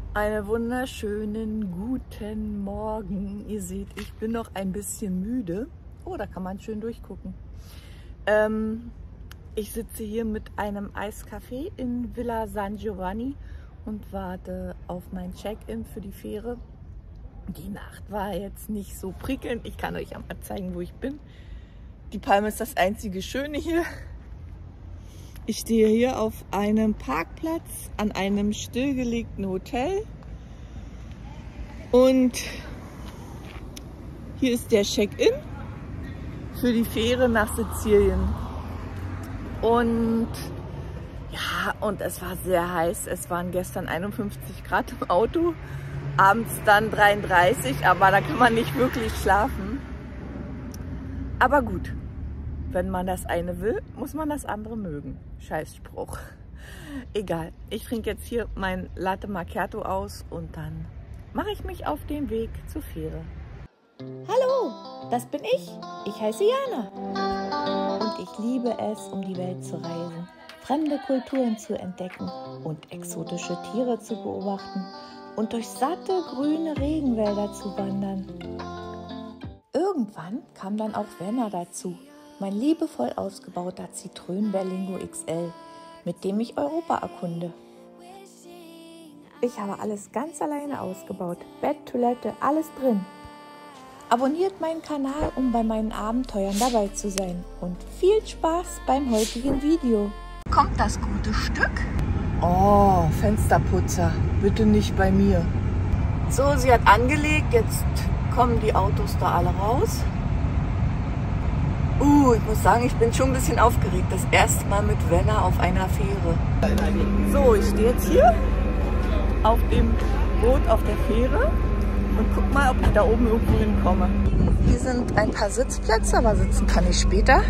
Einen wunderschönen guten Morgen. Ihr seht, ich bin noch ein bisschen müde. Oh, da kann man schön durchgucken. Ich sitze hier mit einem Eiskaffee in Villa San Giovanni und warte auf mein Check-in für die Fähre. Die Nacht war jetzt nicht so prickelnd. Ich kann euch einmal zeigen, wo ich bin. Die Palme ist das einzige Schöne hier. Ich stehe hier auf einem Parkplatz an einem stillgelegten Hotel und hier ist der Check-in für die Fähre nach Sizilien. Und ja, und es war sehr heiß. Es waren gestern 51 Grad im Auto, abends dann 33, aber da kann man nicht wirklich schlafen. Aber gut. Wenn man das eine will, muss man das andere mögen. Scheißspruch. Egal. Ich trinke jetzt hier mein Latte Macchiato aus und dann mache ich mich auf den Weg zur Fähre. Hallo, das bin ich. Ich heiße Jana. Und ich liebe es, um die Welt zu reisen, fremde Kulturen zu entdecken und exotische Tiere zu beobachten und durch satte grüne Regenwälder zu wandern. Irgendwann kam dann auch Werner dazu. Mein liebevoll ausgebauter Citroën Berlingo XL, mit dem ich Europa erkunde. Ich habe alles ganz alleine ausgebaut. Bett, Toilette, alles drin. Abonniert meinen Kanal, um bei meinen Abenteuern dabei zu sein. Und viel Spaß beim heutigen Video. Kommt das gute Stück? Oh, Fensterputzer. Bitte nicht bei mir. So, sie hat angelegt. Jetzt kommen die Autos da alle raus. Ich muss sagen, ich bin schon ein bisschen aufgeregt. Das erste Mal mit Werner auf einer Fähre. So, ich stehe jetzt hier auf dem Boot auf der Fähre und guck mal, ob ich da oben irgendwo hinkomme. Hier sind ein paar Sitzplätze, aber sitzen kann ich später.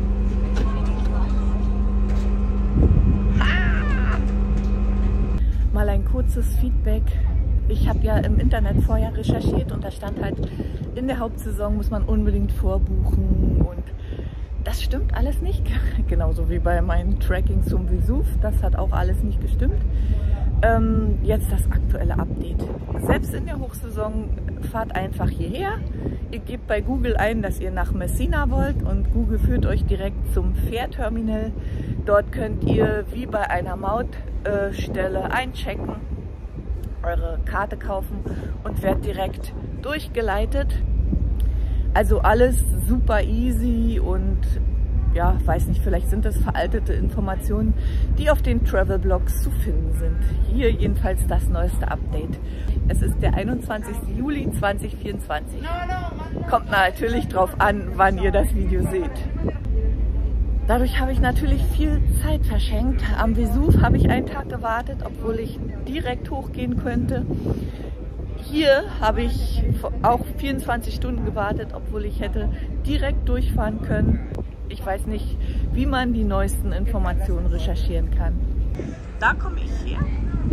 Mal ein kurzes Feedback. Ich habe ja im Internet vorher recherchiert und da stand halt, in der Hauptsaison muss man unbedingt vorbuchen und das stimmt alles nicht. Genauso wie bei meinem Tracking zum Vesuv, das hat auch alles nicht gestimmt. Jetzt das aktuelle Update. Selbst in der Hochsaison fahrt einfach hierher. Ihr gebt bei Google ein, dass ihr nach Messina wollt und Google führt euch direkt zum Fährterminal. Dort könnt ihr wie bei einer Mautstelle einchecken, eure Karte kaufen und werdet direkt durchgeleitet. Also alles super easy und ja, weiß nicht, vielleicht sind das veraltete Informationen, die auf den Travel-Blogs zu finden sind. Hier jedenfalls das neueste Update. Es ist der 21. Juli 2024. Kommt natürlich drauf an, wann ihr das Video seht. Dadurch habe ich natürlich viel Zeit verschenkt. Am Vesuv habe ich einen Tag gewartet, obwohl ich direkt hochgehen könnte. Hier habe ich auch 24 Stunden gewartet, obwohl ich hätte direkt durchfahren können. Ich weiß nicht, wie man die neuesten Informationen recherchieren kann. Da komme ich her.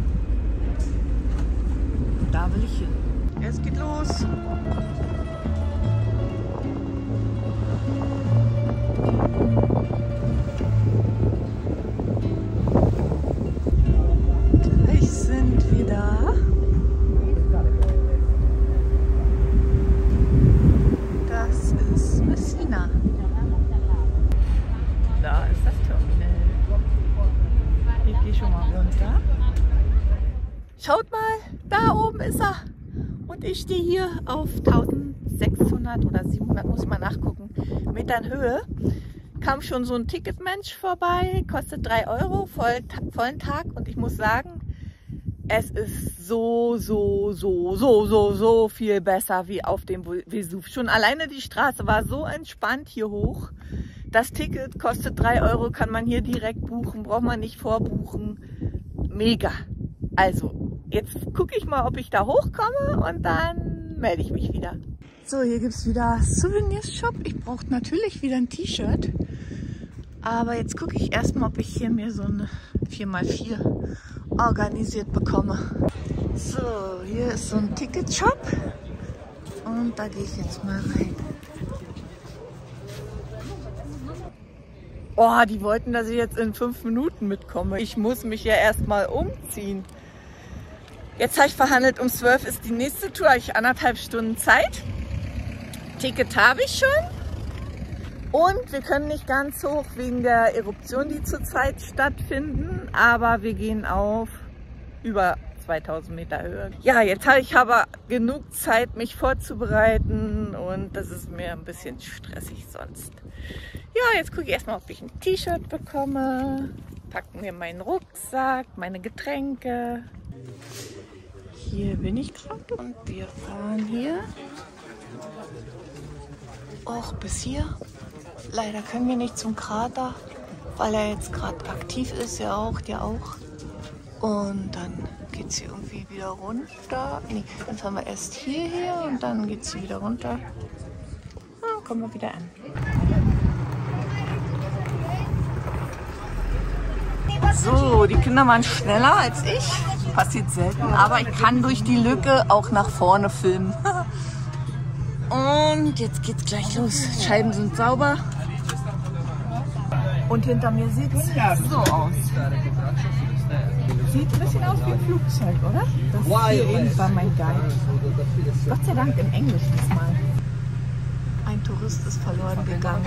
Da will ich hin. Es geht los. Gleich sind wir da. Das ist Messina. Da ist das Terminal. Ich gehe schon mal runter. Schaut mal, da oben ist er. Und ich stehe hier auf 1600 oder 700, muss ich mal nachgucken, Metern Höhe. Kam schon so ein Ticketmensch vorbei, kostet 3 Euro, vollen Tag. Und ich muss sagen, es ist so viel besser wie auf dem Vesuv. Schon alleine die Straße war so entspannt hier hoch. Das Ticket kostet 3 Euro, kann man hier direkt buchen, braucht man nicht vorbuchen. Mega. Also, jetzt gucke ich mal, ob ich da hochkomme und dann melde ich mich wieder. So, hier gibt es wieder Souvenirs-Shop. Ich brauche natürlich wieder ein T-Shirt. Aber jetzt gucke ich erstmal, ob ich hier mir so eine 4x4 organisiert bekomme. So, hier ist so ein Ticket-Shop. Und da gehe ich jetzt mal rein. Oh, die wollten, dass ich jetzt in 5 Minuten mitkomme. Ich muss mich ja erstmal umziehen. Jetzt habe ich verhandelt, um 12 ist die nächste Tour, habe ich 1,5 Stunden Zeit. Ticket habe ich schon. Und wir können nicht ganz hoch wegen der Eruption, die zurzeit stattfinden, aber wir gehen auf über 2000 Meter Höhe. Ja, jetzt habe ich aber genug Zeit, mich vorzubereiten und das ist mir ein bisschen stressig sonst. Ja, jetzt gucke ich erstmal, ob ich ein T-Shirt bekomme, packe mir meinen Rucksack, meine Getränke. Hier bin ich gerade und wir fahren hier auch bis hier. Leider können wir nicht zum Krater, weil er jetzt gerade aktiv ist, ja auch, der auch. Und dann geht es hier irgendwie wieder runter. Nee, dann fahren wir erst hierher und dann geht es hier wieder runter. Dann kommen wir wieder an. So, die Kinder waren schneller als ich. Passiert selten, aber ich kann durch die Lücke auch nach vorne filmen. Und jetzt geht's gleich los. Scheiben sind sauber. Und hinter mir sieht es so aus. Sieht ein bisschen aus wie ein Flugzeug, oder? Das hier eben war mein Guide. Gott sei Dank in Englisch diesmal. Ein Tourist ist verloren gegangen.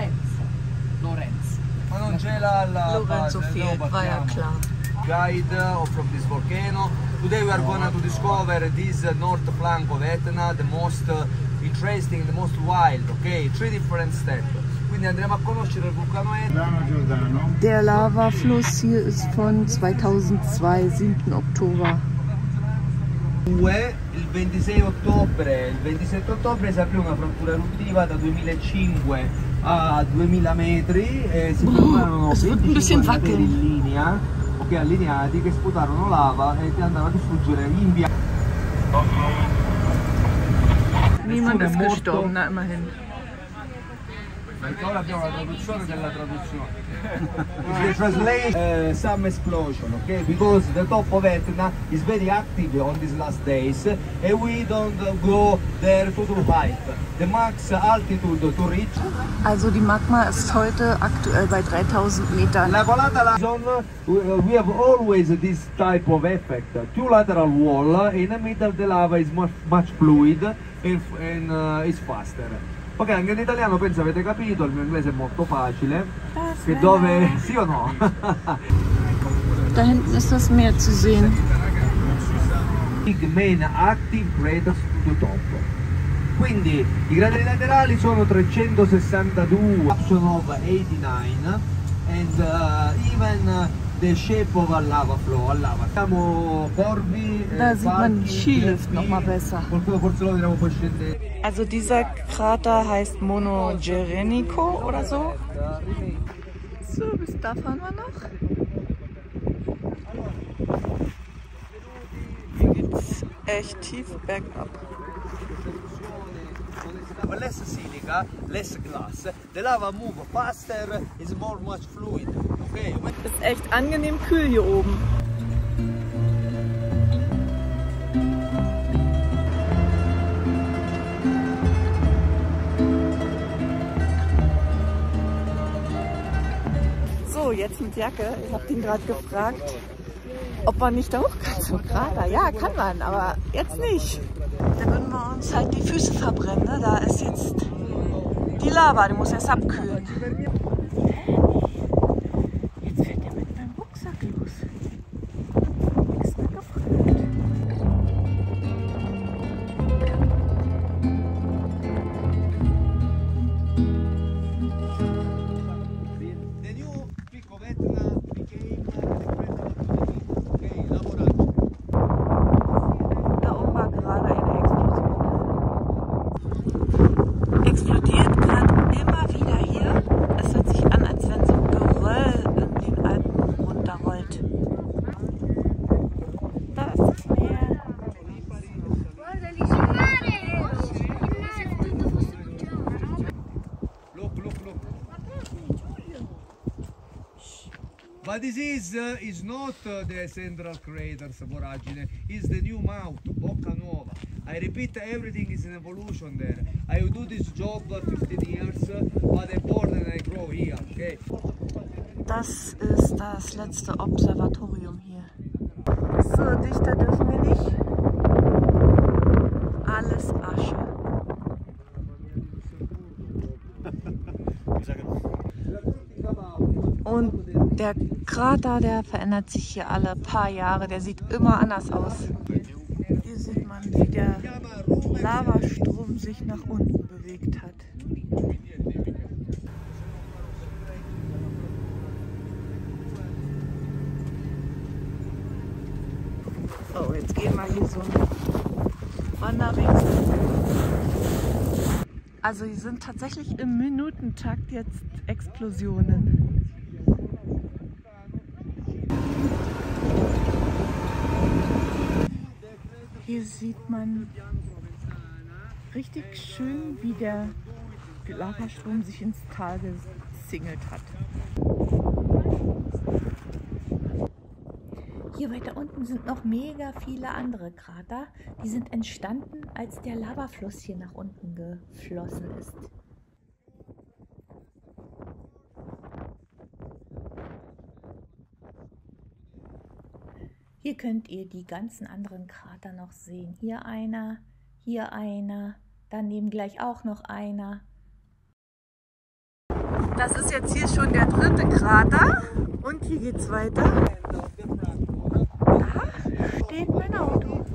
Lorenzo fehlt, war ja klar. Guide from this volcano. Today we are going to discover this north flank of Etna, the most interesting, the most wild, okay? 3 different steps. Quindi andremo a conoscere il vulcano Etna. Der Lavafluss hier ist von 2002, 7. Oktober. Il 26 ottobre si aprì una frattura eruttiva da 2005 a 2000 metri e si formarono 25 crateri in linea, okay, allineati, che sputarono lava e andava a distruggere in via. Niemand ist gestorben, na immerhin. Perché ora abbiamo la traduzione della traduzione. The translation, some explosion, okay? Because the top of Etna is very active on these last days, and we don't go there to do height. The max altitude to reach. Also die Magma ist heute aktuell bei 3000 Metern. La colata we have always this type of effect. Two lateral wall, in the middle the lava is much fluid and is faster. Ok, anche in italiano penso avete capito, il mio inglese è molto facile. Che dove... sì o no? Da hinten ist das Meer zu sehen. Big main active craters to the top. Quindi i crateri laterali sono 362, option of 89 and even the shape of a lava flow, a lava. Abbiamo corvi, da sieht man die Skilift noch mal besser. Forse lo vedremo poi scendere. Also dieser Krater heißt Monogerenico oder so. So, bis da fahren wir noch. Hier geht's echt tief bergab. Less silica, less glass, the lava move faster, is much fluid. Okay. Ist echt angenehm kühl hier oben. So, jetzt mit Jacke. Ich habe ihn gerade gefragt, ob man nicht da hoch kann zum Krater. Ja, kann man, aber jetzt nicht. Da würden wir uns halt die Füße verbrennen. Ne? Da ist jetzt die Lava, die muss erst abkühlen. Jetzt fährt er mit meinem Rucksack los. Extra gefragt. Explodiert gerade immer wieder hier. Es hört sich an, als wenn so ein Geröll in den Alpen runterrollt. Da ist das Meer. Look. But this is not the central craters voragine, it's the new mouth, Bocca Nuova. I repeat, everything is an evolution there. I do this job 15 years, but I'm born and I grow here, okay? Das ist das letzte Observatorium hier. So, dichter dürfen wir nicht. Der Krater, der verändert sich hier alle paar Jahre. Der sieht immer anders aus. Hier sieht man, wie der Lavastrom sich nach unten bewegt hat. So, jetzt gehen wir hier so einen Wanderweg. Also hier sind tatsächlich im Minutentakt jetzt Explosionen. Hier sieht man richtig schön, wie der Lavastrom sich ins Tal gesingelt hat. Hier weiter unten sind noch mega viele andere Krater. Die sind entstanden, als der Lavafluss hier nach unten geflossen ist. Hier könnt ihr die ganzen anderen Krater noch sehen. Hier einer, daneben gleich auch noch einer. Das ist jetzt hier schon der 3. Krater und hier geht's weiter. Da steht mein Auto.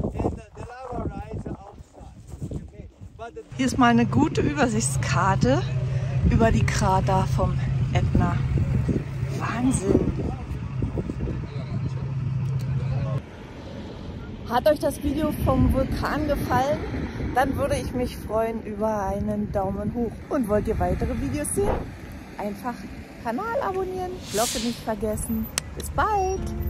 Hier ist mal eine gute Übersichtskarte über die Krater vom Ätna. Wahnsinn! Hat euch das Video vom Vulkan gefallen? Dann würde ich mich freuen über einen Daumen hoch. Und wollt ihr weitere Videos sehen? Einfach Kanal abonnieren, Glocke nicht vergessen. Bis bald!